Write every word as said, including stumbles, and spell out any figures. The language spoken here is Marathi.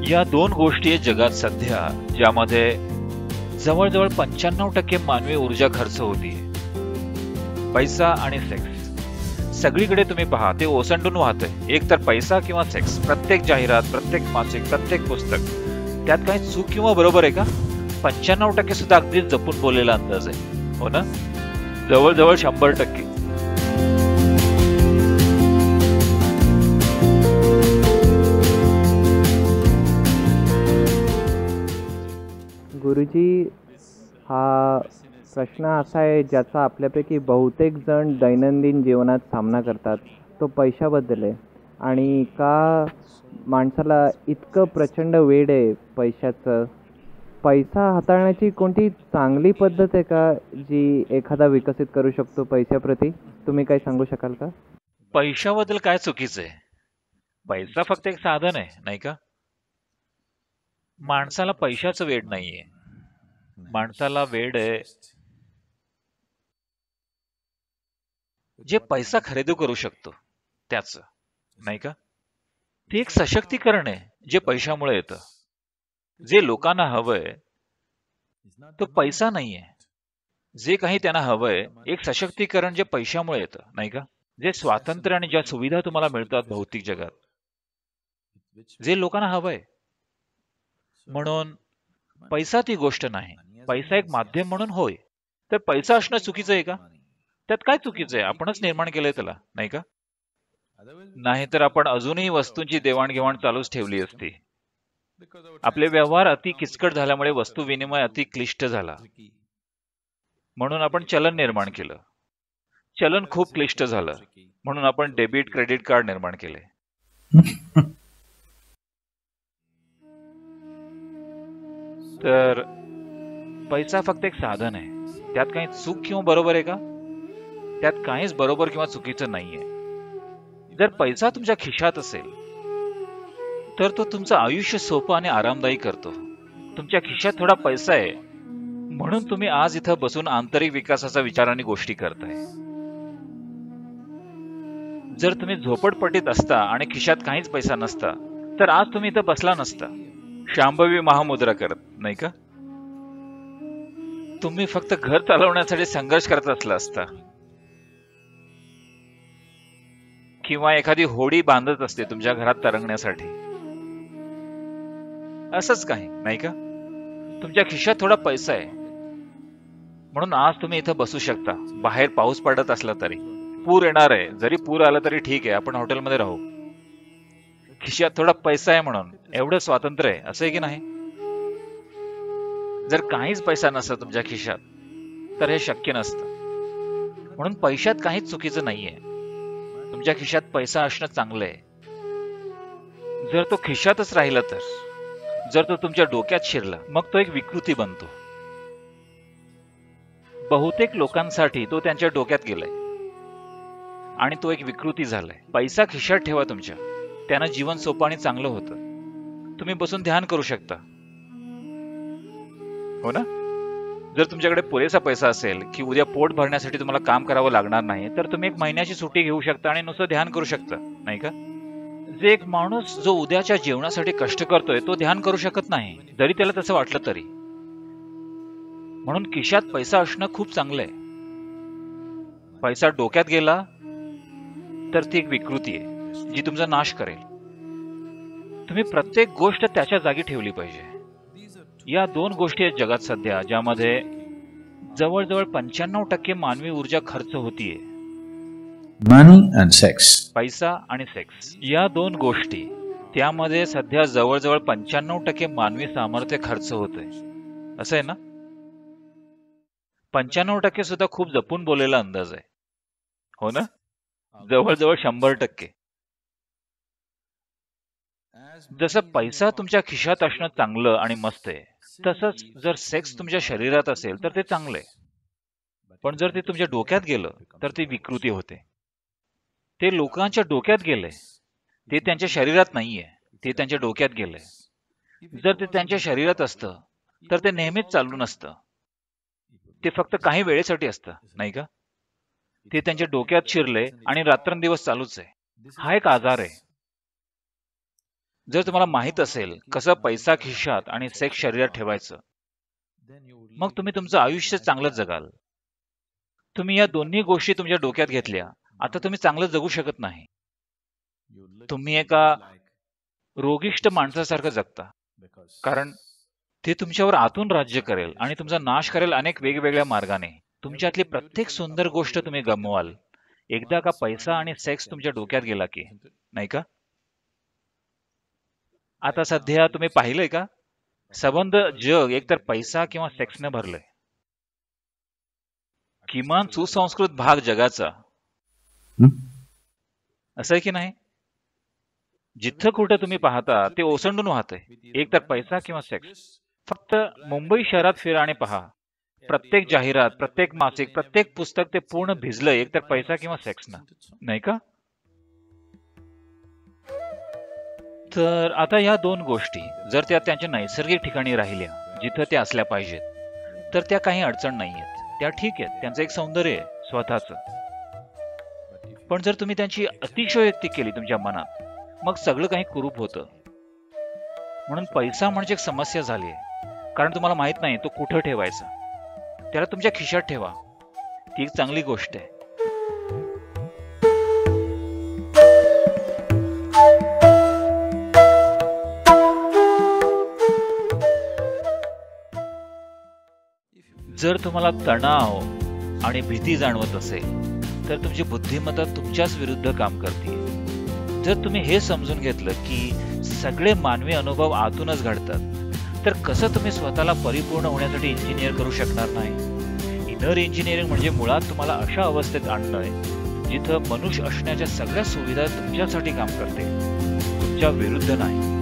या दोन गोष्टी आहेत जगात सध्या ज्यामध्ये जवळजवळ पंच्याण्णव टक्के मानवी ऊर्जा खर्च होतीये. पैसा आणि सेक्स. सगळीकडे तुम्ही पहा ते ओसंडून वाहतंय. एक तर पैसा किंवा सेक्स. प्रत्येक जाहिरात, प्रत्येक मासिक, प्रत्येक पुस्तक. त्यात काही चूक किंवा बरोबर आहे का? पंच्याण्णव टक्के सुद्धा अगदीच जपून बोललेला अंदाज आहे, हो ना? जवळजवळ शंभर टक्के. गुरुजी, हा प्रश्न असा आहे ज्याचा आपल्यापैकी बहुतेक जण दैनंदिन जीवनात सामना करतात. तो पैशाबद्दल आहे. आणि का माणसाला इतकं प्रचंड वेड आहे पैशाचं? पैसा हाताळण्याची कोणती चांगली पद्धत आहे का जी एखादा विकसित करू शकतो पैशाप्रती? तुम्ही काय सांगू शकाल का? पैशाबद्दल काय चुकीचं आहे? पैसा फक्त एक साधन आहे, नाही का? माणसाला पैशाचं वेड नाहीये. माणसाला वेड आहे जे पैसा खरेदी करू शकतो त्याच, नाही का? ते एक सशक्तीकरण आहे जे पैशामुळे येतं. जे लोकांना हवंय तो पैसा नाहीये. जे काही त्यांना हवंय एक सशक्तीकरण जे पैशामुळे येतं, नाही का? जे स्वातंत्र्य आणि ज्या सुविधा तुम्हाला मिळतात भौतिक जगात, जे लोकांना हवंय. म्हणून पैसा ती गोष्ट नाही. पैसा एक माध्यम म्हणून होय. तर पैसा असणं चुकीचं आहे का? त्यात काय चुकीचं आहे? आपणच निर्माण केलंय त्याला, नाही का? नाहीतर आपण अजूनही वस्तूंची देवाणघेवाण चालूच ठेवली असती. आपले व्यवहार अति किचकट झाल्यामुळे वस्तू विनिमय अति क्लिष्ट झाला. म्हणून आपण चलन निर्माण केलं. चलन खूप क्लिष्ट झालं म्हणून आपण डेबिट क्रेडिट कार्ड निर्माण केले. तर पैसा फक्त एक साधन आहे. त्यात काही चूक किंवा बरोबर आहे का? त्यात काहीच बरोबर किंवा चुकीचं नाहीये. जर पैसा तुमच्या खिशात असेल तर तो तुमचं आयुष्य सोपं आणि आरामदायी करतो. तुमच्या खिशात थोडा पैसा आहे म्हणून तुम्ही आज इथं बसून आंतरिक विकासाचा विचाराने गोष्टी करताय. जर तुम्ही झोपडपट्टीत असता आणि खिशात काहीच पैसा नसता तर आज तुम्ही इथं बसला नसता शांभवी महामुद्रा करत, नाही का? तुम्ही फक्त घर चालवण्यासाठी संघर्ष करत असला असता किंवा एखादी होडी बांधत असते तुमच्या घरात तरंगण्यासाठी. असंच काही, नाही का? तुमच्या खिशात थोडा पैसा आहे म्हणून आज तुम्ही इथं बसू शकता. बाहेर पाऊस पडत असला तरी, पूर येणार आहे, जरी पूर आला तरी ठीक आहे, आपण हॉटेलमध्ये राहू. खिशात थोडा पैसा आहे म्हणून एवढं स्वातंत्र्य आहे, असं आहे की नाही? जर काहीच पैसा नसता तुमच्या खिशात तर हे शक्य नसतं. म्हणून पैशात काहीच चुकीचं नाहीये. तुमच्या खिशात पैसा असणं चांगलं आहे. जर तो खिशातच राहिला तर, जर तो तुमच्या डोक्यात शिरला मग तो एक विकृती बनतो. बहुतेक लोकांसाठी तो त्यांच्या डोक्यात गेलाय आणि तो एक विकृती झालाय. पैसा खिशात ठेवा तुमच्या, त्यानं जीवन सोपं आणि चांगलं होतं. तुम्ही बसून ध्यान करू शकता, हो ना? जर तुमच्याकडे पुरेसा पैसा असेल की उद्या पोट भरण्यासाठी तुम्हाला काम करावं लागणार नाही तर तुम्ही एक महिन्याची सुट्टी घेऊ शकता आणि नुसतं ध्यान करू शकता, नाही का? जे एक माणूस जो उद्याच्या जेवणासाठी कष्ट करतोय तो ध्यान करू शकत नाही, जरी त्याला तसं वाटलं तरी. म्हणून खिशात पैसा असणं खूप चांगलं आहे. पैसा डोक्यात गेला तर ती एक विकृती आहे जी तुमचा नाश करेल. तुम्ही प्रत्येक गोष्ट त्याच्या जागी ठेवली पाहिजे. या दोन गोष्टी आहेत जगात सध्या ज्यामध्ये जवळजवळ पंच्याण्णव टक्के मानवी ऊर्जा खर्च होतीये. Money and sex. पैसा आणि सेक्स या दोन गोष्टी, त्यामध्ये सध्या जवळजवळ पंच्याण्णव टक्के मानवी सामर्थ्य खर्च होतंय. असं आहे ना? पंच्याण्णव टक्के सुद्धा खूप जपून बोललेला अंदाज आहे, हो ना? जवळजवळ शंभर टक्के. जसं पैसा तुमच्या खिशात असणं चांगलं आणि मस्त आहे, तसंच जर सेक्स तुमच्या शरीरात असेल तर ते चांगलं आहे. पण जर ते तुमच्या डोक्यात गेलं तर ती विकृती होते. ते लोकांच्या डोक्यात गेलंय, ते त्यांच्या शरीरात नाहीये, ते त्यांच्या डोक्यात गेलंय. जर ते त्यांच्या शरीरात असतं तर ते नेहमीच चालू नसतं. ते फक्त काही वेळेसाठी असतं, नाही का? ते त्यांच्या डोक्यात शिरले आणि रात्रंदिवस चालूच आहे. हा एक आजार आहे. जर तुम्हाला माहित असेल कसं पैसा खिशात आणि सेक्स शरीरात ठेवायचं, मग तुम्ही तुमचं आयुष्य चांगलं जगाल. तुम्ही या दोन्ही गोष्टी तुमच्या डोक्यात घेतल्या, आता तुम्ही चांगलं जगू शकत नाही. तुम्ही एका रोगिष्ट माणसासारखं जगता, कारण ते तुमच्यावर आतून राज्य करेल आणि तुमचा नाश करेल अनेक वेगवेगळ्या मार्गाने. तुमच्यातली प्रत्येक सुंदर गोष्ट तुम्ही गमवाल एकदा का पैसा आणि सेक्स तुमच्या डोक्यात गेला की, नाही का? आता सध्या तुम्ही पाहिलंय का, संबंध जग एकतर पैसा किंवा सेक्सने भरलंय. किमान सुसंस्कृत भाग जगाचा, असं आहे की नाही? जिथं कुठं तुम्ही पाहता ते ओसंडून वाहतंय, एकतर पैसा किंवा सेक्स. फक्त मुंबई शहरात फिरा आणि पहा, प्रत्येक जाहिरात, प्रत्येक मासिक, प्रत्येक पुस्तक ते पूर्ण भिजलंय एकतर पैसा किंवा सेक्सनं, नाही का? तर आता या दोन गोष्टी जर त्या त्यांच्या नैसर्गिक ठिकाणी राहिल्या, जिथं त्या असल्या पाहिजेत, तर त्या काही अडचण नाहीयेत. त्या ठीक आहेत, त्यांचं एक सौंदर्य आहे स्वतःच. पण जर तुम्ही त्यांची अतिशयोक्ती केली तुमच्या मनात, मग सगळं काही कुरूप होतं. म्हणून पैसा म्हणजे एक समस्या झाली आहे, कारण तुम्हाला माहित नाही तो कुठं ठेवायचा. त्याला तुमच्या खिशात ठेवा, ती एक चांगली गोष्ट आहे. जर तुम्हाला तणाव आणि भीती जाणवत असेल तर तुमची बुद्धिमत्ता तुमच्याच विरुद्ध काम करते. जर तुम्ही हे समजून घेतलं की सगळे मानवी अनुभव आतूनच घडतात, तर कसं तुम्ही स्वतःला परिपूर्ण होण्यासाठी इंजिनियर करू शकणार नाही? इनर इंजिनिअरिंग म्हणजे मुळात तुम्हाला अशा अवस्थेत आणणं आहे जिथं मनुष्य असण्याच्या सगळ्या सुविधा तुमच्यासाठी काम करते, तुमच्या विरुद्ध नाही.